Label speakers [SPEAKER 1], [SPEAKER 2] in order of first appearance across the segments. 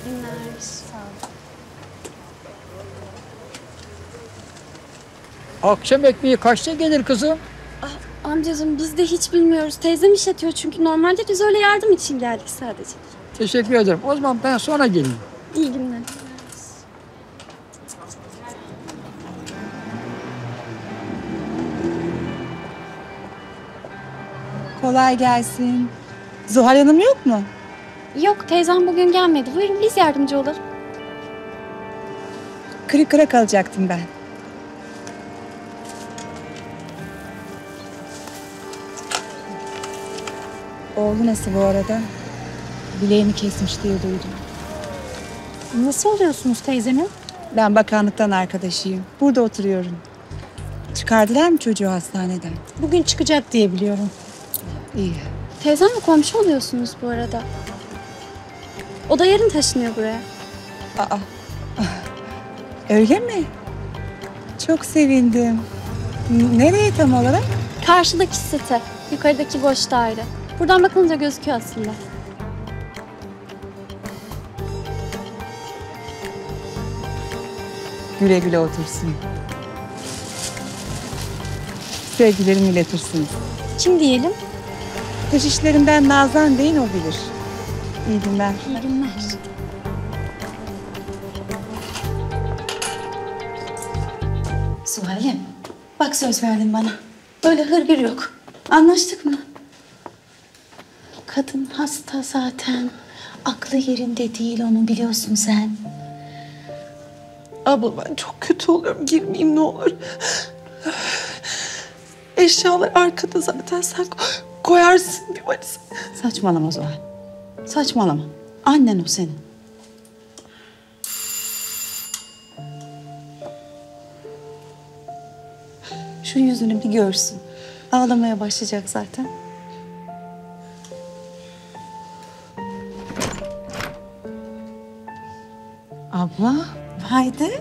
[SPEAKER 1] günler. Sağ ol.
[SPEAKER 2] Akşam ekmeği kaçta gelir kızım?
[SPEAKER 1] Amcacığım biz de hiç bilmiyoruz. Teyzem işletiyor çünkü normalde biz öyle yardım için geldik sadece.
[SPEAKER 2] Teşekkür ederim. O zaman ben sonra geleyim.
[SPEAKER 1] İyi günler.
[SPEAKER 3] Kolay gelsin. Zuhal Hanım yok mu?
[SPEAKER 1] Yok teyzem bugün gelmedi. Buyurun biz yardımcı olalım.
[SPEAKER 3] Kırık kıra kalacaktım ben. Oğlu nasıl bu arada? Bileğini kesmiş diye duydum.
[SPEAKER 4] Nasıl oluyorsunuz teyzemin?
[SPEAKER 3] Ben bakanlıktan arkadaşıyım. Burada oturuyorum. Çıkardılar mı çocuğu hastaneden?
[SPEAKER 4] Bugün çıkacak diye biliyorum.
[SPEAKER 3] İyi.
[SPEAKER 1] Teyzemle komşu oluyorsunuz bu arada. O da yarın taşınıyor buraya.
[SPEAKER 3] Aa. Öyle mi? Çok sevindim. Nereye tam olarak?
[SPEAKER 1] Karşıdaki site, yukarıdaki boş daire. Buradan bakınca gözüküyor aslında.
[SPEAKER 3] Güle güle otursun. Sevgilerimi iletirsiniz.
[SPEAKER 4] Kim diyelim?
[SPEAKER 3] Dış işlerinden Nazan deyin, o bilir. İyi günler.
[SPEAKER 4] İyi günler.
[SPEAKER 5] Zuhal'im, bak söz verdin bana. Öyle hırgür yok. Anlaştık mı? Kadın hasta zaten. Aklı yerinde değil, onu biliyorsun sen.
[SPEAKER 6] Abla ben çok kötü oluyorum. Girmeyeyim ne olur. Eşyalar arkada zaten. Sen koyarsın bir valize.
[SPEAKER 5] Saçmalama Zuhal. Saçmalama. Annen o senin. Şu yüzünü bir görsün. Ağlamaya başlayacak zaten. Abla. Haydi.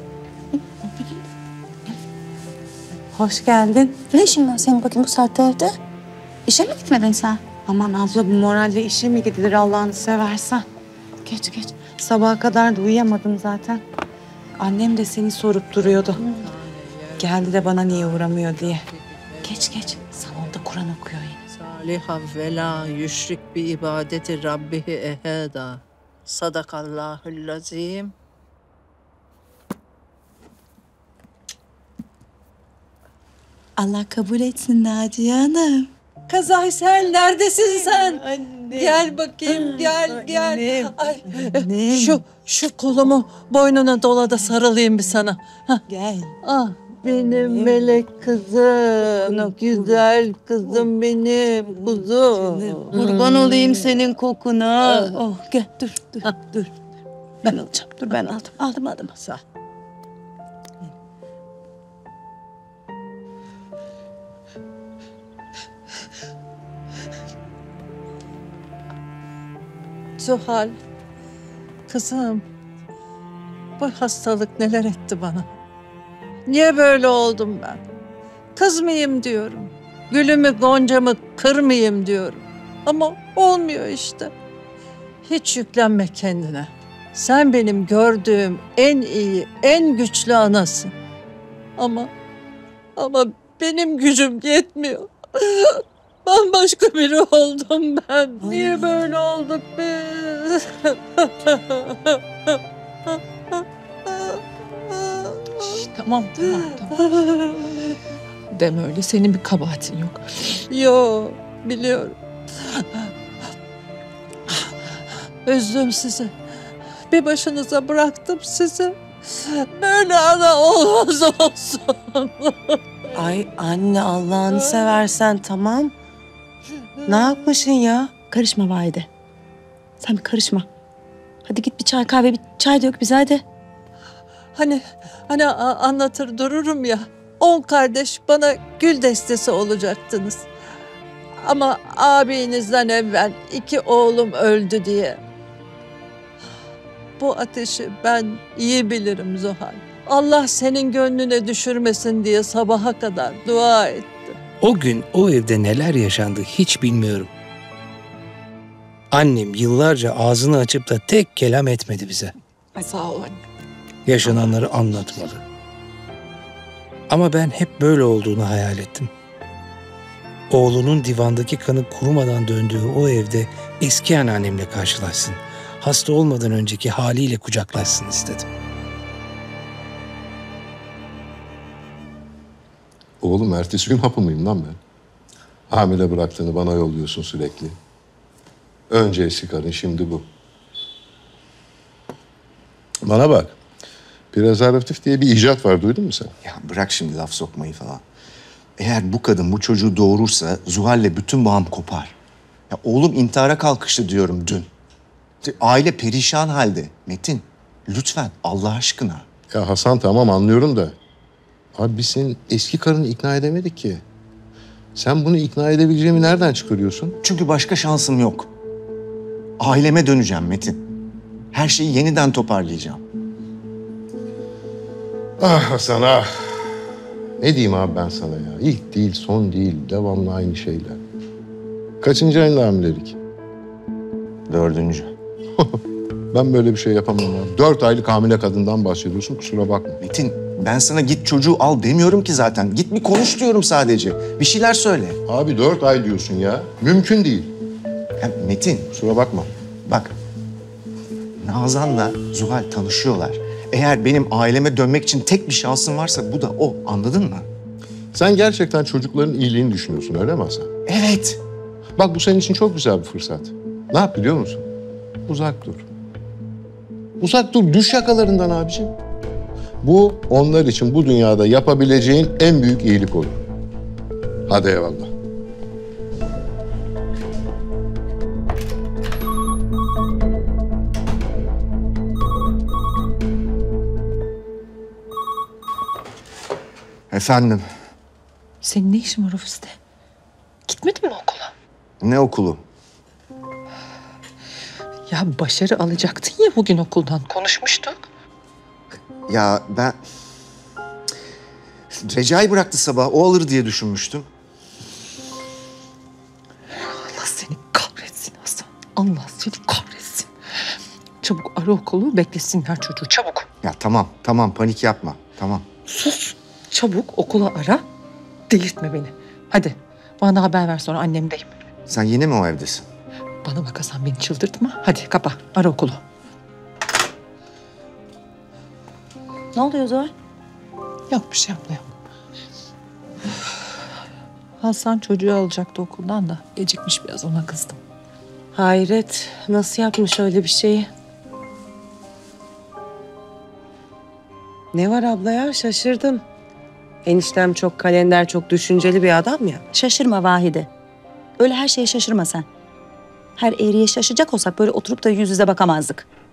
[SPEAKER 5] Hoş geldin. Ne işin var senin bakayım bu saatte evde? İşe mi gitmedin sen? Aman abla, bu moralle işe mi gidilir Allah'ını seversen? Geç geç. Sabaha kadar da uyuyamadım zaten. Annem de seni sorup duruyordu. Geldi de bana niye uğramıyor diye. Geç geç. Salonda Kur'an okuyor yine.
[SPEAKER 7] Saliha ve la yüşrik bi ibadeti rabbihi eheda. Sadakallahüllazim.
[SPEAKER 5] Allah kabul etsin Naciye Hanım.
[SPEAKER 6] Kız Aysel neredesin sen? Anne. Gel bakayım gel gel. Ay, şu kolumu boynuna dola da sarılayım bir sana. Hah.
[SPEAKER 5] Gel.
[SPEAKER 6] Ah benim melek kızım, güzel kızım benim kuzum.
[SPEAKER 5] Kurban olayım senin kokuna. Oh gel dur dur. Ben alacağım. Dur ben aldım. Aldım.
[SPEAKER 7] Sağ.
[SPEAKER 6] Zuhal, kızım, bu hastalık neler etti bana? Niye böyle oldum ben? Kızmayayım diyorum. Gülümü, goncamı kırmayayım diyorum. Ama olmuyor işte. Hiç yüklenme kendine. Sen benim gördüğüm en iyi, en güçlü anasın. Ama benim gücüm yetmiyor. Bambaşka biri oldum ben. Niye böyle olduk biz?
[SPEAKER 8] Tamam. Deme öyle, senin bir kabahatin yok.
[SPEAKER 6] Yo, biliyorum. Üzdüm sizi. Bir başınıza bıraktım sizi. Böyle ana olmaz olsun.
[SPEAKER 5] Ay anne, Allah'ını seversen tamam. Ne yapmışsın ya? Karışma Vahide. Sen bir karışma. Hadi git bir çay kahve, bir çay dök bize hadi.
[SPEAKER 6] Hani anlatır dururum ya. 10 kardeş bana gül destesi olacaktınız. Ama abinizden evvel 2 oğlum öldü diye. Bu ateşi ben iyi bilirim Zuhal. Allah senin gönlüne düşürmesin diye sabaha kadar dua ettim.
[SPEAKER 9] O gün o evde neler yaşandı hiç bilmiyorum. Annem yıllarca ağzını açıp da tek kelam etmedi bize.
[SPEAKER 8] Ay sağ ol anne.
[SPEAKER 9] Yaşananları anlatmadı. Ama ben hep böyle olduğunu hayal ettim. Oğlunun divandaki kanı kurumadan döndüğü o evde eski anneannemle karşılaşsın. Hasta olmadan önceki haliyle kucaklaşsın istedim.
[SPEAKER 10] Oğlum ertesi gün hapı mıyım lan ben? Hamile bıraktığını bana yolluyorsun sürekli. Önce eski karın, şimdi bu. Bana bak. Prezervatif diye bir icat var, duydun mu sen?
[SPEAKER 11] Ya bırak şimdi laf sokmayı falan. Eğer bu kadın bu çocuğu doğurursa Zuhal'le bütün bağım kopar. Ya oğlum intihara kalkıştı diyorum dün. Aile perişan halde. Metin, lütfen Allah aşkına.
[SPEAKER 10] Ya Hasan tamam anlıyorum da. Abi biz senin eski karını ikna edemedik ki. Sen bunu ikna edebileceğimi nereden çıkarıyorsun?
[SPEAKER 11] Çünkü başka şansım yok. Aileme döneceğim Metin. Her şeyi yeniden toparlayacağım.
[SPEAKER 10] Ah Hasan ah. Ne diyeyim abi ben sana ya? İlk değil, son değil. Devamlı aynı şeyler. Kaçıncı ayında hamilelik?
[SPEAKER 11] 4.
[SPEAKER 10] Ben böyle bir şey yapamam abi. 4 aylık hamile kadından bahsediyorsun, kusura bakma.
[SPEAKER 11] Metin, ben sana git çocuğu al demiyorum ki zaten. Git bir konuş diyorum sadece. Bir şeyler söyle.
[SPEAKER 10] Abi 4 ay diyorsun ya. Mümkün değil.
[SPEAKER 11] Ya Metin,
[SPEAKER 10] Kusura bakma.
[SPEAKER 11] bak. Nazan'la Zuhal tanışıyorlar. Eğer benim aileme dönmek için tek bir şansım varsa bu da o. Anladın mı?
[SPEAKER 10] Sen gerçekten çocukların iyiliğini düşünüyorsun öyle mi Hasan?
[SPEAKER 11] Evet.
[SPEAKER 10] Bak bu senin için çok güzel bir fırsat. Ne yap biliyor musun? Uzak dur. Uzak dur, düş yakalarından abiciğim. Bu onlar için bu dünyada yapabileceğin en büyük iyilik olur. Hadi eyvallah.
[SPEAKER 11] Efendim,
[SPEAKER 8] Senin ne işin var ofiste? Gitmedin mi okula?
[SPEAKER 11] ne okulu?
[SPEAKER 8] Ya başarı alacaktın ya bugün okuldan. Konuşmuştuk.
[SPEAKER 11] Ya ben... Recai bıraktı sabah, o alır diye düşünmüştüm.
[SPEAKER 8] Allah seni kahretsin Hasan. Allah seni kahretsin. Çabuk ara okulu, beklesinler çocuğu. Çabuk.
[SPEAKER 11] Ya tamam panik yapma, tamam.
[SPEAKER 8] Sus. Çabuk okula ara. Delirtme beni. Hadi bana haber ver, sonra annemdeyim.
[SPEAKER 11] Sen yine mi o evdesin?
[SPEAKER 8] Bana bak Hasan, beni çıldırtma. Hadi kapa, ara okulu.
[SPEAKER 5] Ne oluyor Zuhal?
[SPEAKER 8] Yok bir şey abla, yok. Hasan çocuğu alacaktı okuldan da gecikmiş biraz, ona kızdım.
[SPEAKER 5] Hayret, nasıl yapmış öyle bir şeyi? Ne var abla ya, şaşırdım. Eniştem çok kalender, çok düşünceli bir adam ya.
[SPEAKER 12] Şaşırma Vahide. Öyle her şeye şaşırma sen. Her eğriye şaşacak olsak böyle oturup da yüz yüze bakamazdık.